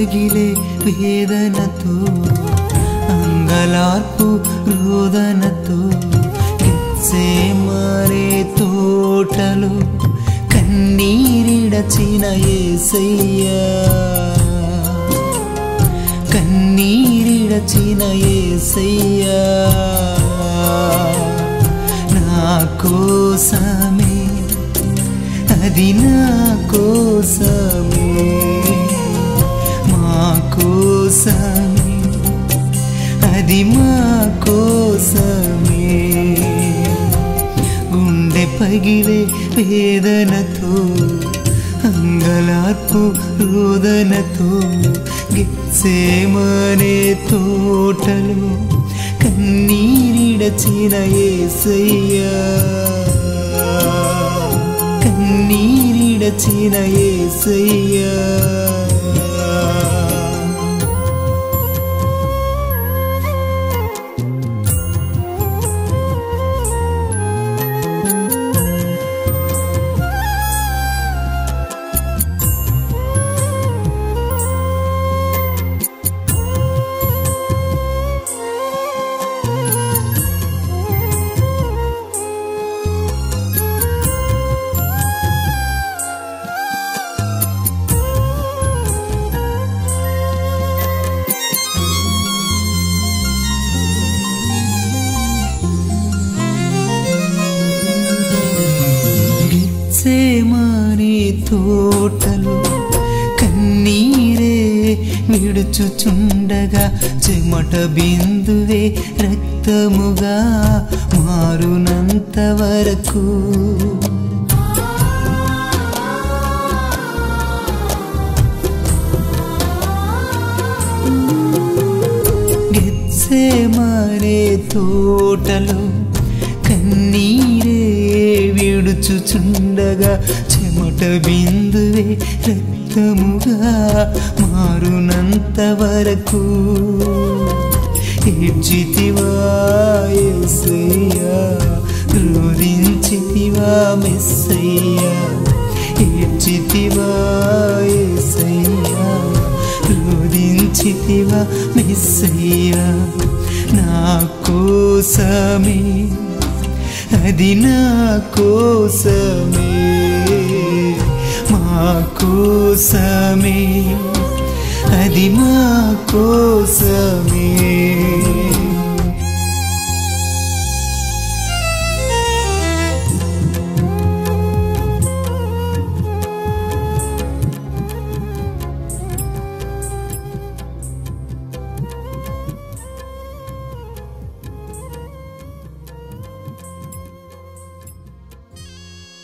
పగిలే వేదనతో అంగలార్పు రోదనతో గెత్సేమనే తోటలో కన్నీరిడచిన యేసయ్యా కన్నీరిడచిన యేసయ్యా నా కోసమే అది నా కోసమే మా కోసమే అది మా కోసమే గుండె పగిలే వేదనతో అంగలార్పు రోదనతో గెత్సేమనే తోటలో కన్నీరిడచిన యేసయ్యా కన్నీరిడచిన యేసయ్యా గెత్సేమనే తోటలో కన్నీరే విడుచుచుండగా చెమట బిందువే రక్తముగా మారునంత వరకు గెత్సేమనే తోటలో కన్నీరే విడుచుచుండగా చెమట బిందువే రక్తముగా మారునంత వరకు ఏడ్చితివా యేసయ్యా రోదించితివా మెస్సయ్యా ఏడ్చితివా యేసయ్యా రోదించితివా మెస్సయ్యా నా కోసమే అది నా కోసమే మా కోసమే అది మా కోసమే